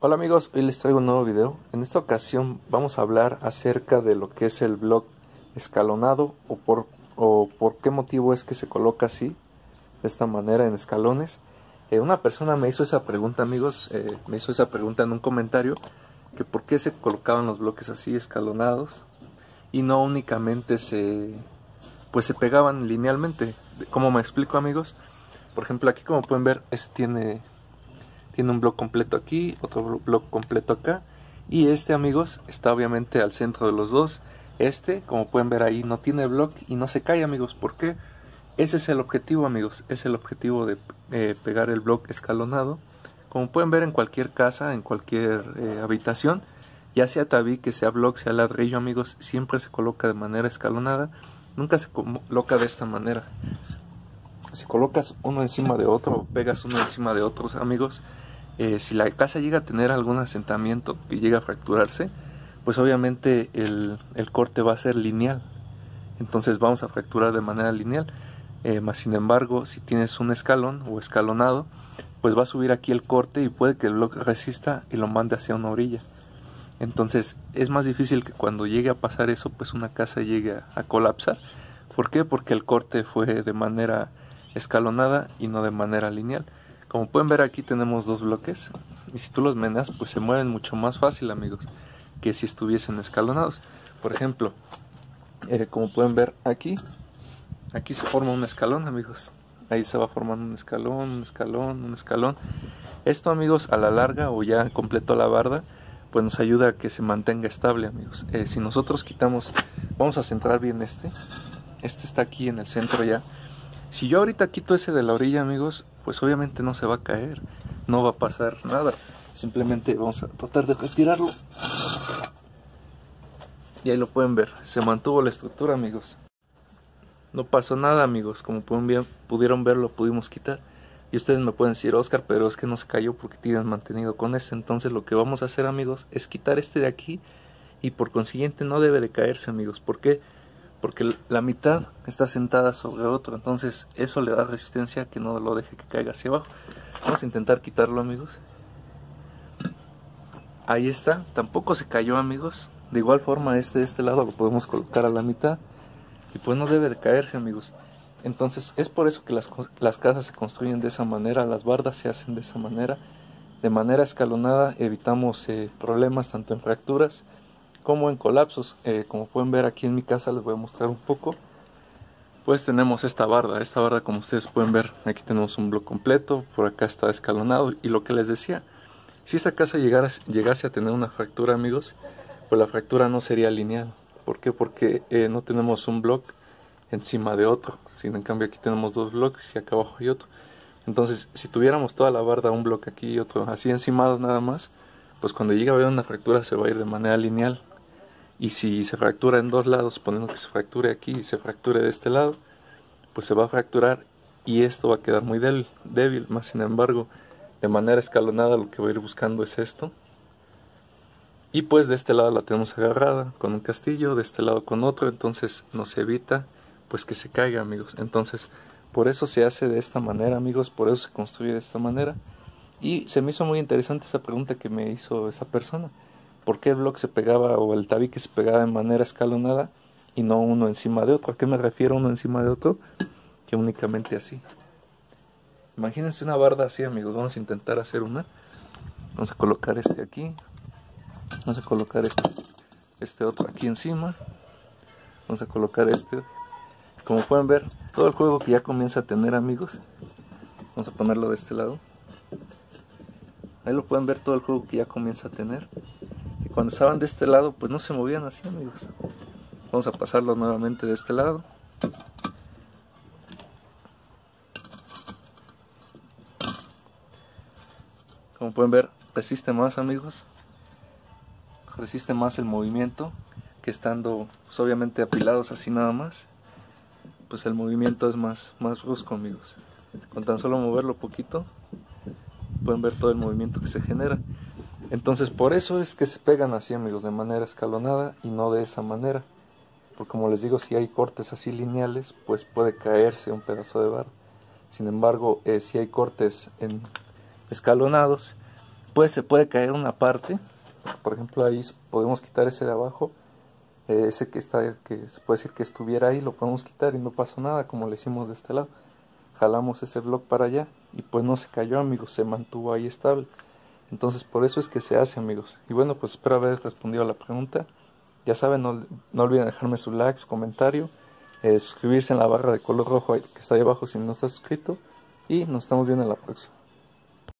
Hola amigos, hoy les traigo un nuevo video. En esta ocasión vamos a hablar acerca de lo que es el bloque escalonado o por qué motivo es que se coloca así, de esta manera en escalones. Una persona me hizo esa pregunta, amigos, me hizo esa pregunta en un comentario, que por qué se colocaban los bloques así escalonados y no únicamente se pegaban linealmente. ¿Cómo me explico, amigos? Por ejemplo, aquí como pueden ver, tiene un bloque completo aquí, otro bloque completo acá, y amigos, está obviamente al centro de los dos. Como pueden ver ahí, no tiene bloque y no se cae, amigos. ¿Por qué? Ese es el objetivo, amigos, es el objetivo de pegar el bloque escalonado. Como pueden ver en cualquier casa, en cualquier habitación, ya sea tabique, sea bloque, sea ladrillo, amigos, siempre se coloca de manera escalonada, nunca se coloca de esta manera. Si colocas uno encima de otro, o pegas uno encima de otros, amigos, si la casa llega a tener algún asentamiento que llega a fracturarse, pues obviamente el corte va a ser lineal. Entonces vamos a fracturar de manera lineal. Más sin embargo, si tienes un escalón o escalonado, pues va a subir aquí el corte y puede que el bloque resista y lo mande hacia una orilla. Entonces es más difícil que cuando llegue a pasar eso, pues una casa llegue a colapsar. ¿Por qué? Porque el corte fue de manera escalonada y no de manera lineal. Como pueden ver, aquí tenemos dos bloques y si tú los meneas, pues se mueven mucho más fácil, amigos, que si estuviesen escalonados. Por ejemplo, como pueden ver aquí se forma un escalón, amigos. Ahí se va formando un escalón, un escalón, un escalón. Esto, amigos, a la larga o ya completó la barda, pues nos ayuda a que se mantenga estable, amigos. Si nosotros quitamos, vamos a centrar bien este está aquí en el centro ya. Si yo ahorita quito ese de la orilla, amigos, pues obviamente no se va a caer, no va a pasar nada. Simplemente vamos a tratar de retirarlo. Y ahí lo pueden ver, se mantuvo la estructura, amigos. No pasó nada, amigos, como pudieron ver, lo pudimos quitar. Y ustedes me pueden decir, Oscar, pero es que no se cayó porque tienen mantenido con este. Entonces lo que vamos a hacer, amigos, es quitar este de aquí y por consiguiente no debe de caerse, amigos. ¿Por qué? Porque la mitad está sentada sobre otro, entonces eso le da resistencia a que no lo deje que caiga hacia abajo. Vamos a intentar quitarlo, amigos. Ahí está, tampoco se cayó, amigos. De igual forma de este lado lo podemos colocar a la mitad y pues no debe de caerse, amigos. Entonces es por eso que las casas se construyen de esa manera, las bardas se hacen de manera escalonada. Evitamos problemas tanto en fracturas como en colapsos. Como pueden ver aquí en mi casa, les voy a mostrar un poco. Pues tenemos esta barda como ustedes pueden ver, aquí tenemos un bloque completo, por acá está escalonado. Y lo que les decía, si esta casa llegase a tener una fractura, amigos, pues la fractura no sería lineal. ¿Por qué? Porque no tenemos un bloque encima de otro, sino en cambio aquí tenemos dos bloques y acá abajo hay otro. Entonces si tuviéramos toda la barda, un bloque aquí y otro así encimados nada más, pues cuando llegue a haber una fractura se va a ir de manera lineal. Y si se fractura en dos lados, poniendo que se fracture aquí y se fracture de este lado, pues se va a fracturar y esto va a quedar muy débil. Más sin embargo, de manera escalonada lo que voy a ir buscando es esto. Y pues de este lado la tenemos agarrada con un castillo, de este lado con otro, entonces nos evita pues que se caiga, amigos. Entonces por eso se hace de esta manera, amigos, por eso se construye de esta manera. Y se me hizo muy interesante esa pregunta que me hizo esa persona. ¿Por qué el bloque se pegaba o el tabique se pegaba de manera escalonada y no uno encima de otro? ¿A qué me refiero uno encima de otro? Que únicamente así. Imagínense una barda así, amigos. Vamos a intentar hacer una. Vamos a colocar este aquí. Vamos a colocar este otro aquí encima. Vamos a colocar este. Como pueden ver, todo el juego que ya comienza a tener, amigos. Vamos a ponerlo de este lado. Ahí lo pueden ver, todo el juego que ya comienza a tener. Y cuando estaban de este lado, pues no se movían así, amigos. Vamos a pasarlo nuevamente de este lado. Como pueden ver, resiste más, amigos. Resiste más el movimiento que estando pues, obviamente apilados así nada más. Pues el movimiento es más brusco, amigos. Con tan solo moverlo poquito, pueden ver todo el movimiento que se genera. Entonces por eso es que se pegan así, amigos, de manera escalonada y no de esa manera. Porque como les digo, si hay cortes así lineales, pues puede caerse un pedazo de barra. Sin embargo, si hay cortes escalonados, Después se puede caer una parte, por ejemplo ahí podemos quitar ese de abajo, ese que está, que se puede decir que estuviera ahí, lo podemos quitar y no pasó nada, como le hicimos de este lado. Jalamos ese block para allá y pues no se cayó, amigos, se mantuvo ahí estable. Entonces por eso es que se hace, amigos. Y bueno, pues espero haber respondido a la pregunta. Ya saben, no olviden dejarme su like, su comentario, suscribirse en la barra de color rojo que está ahí abajo si no está suscrito, y nos estamos viendo en la próxima.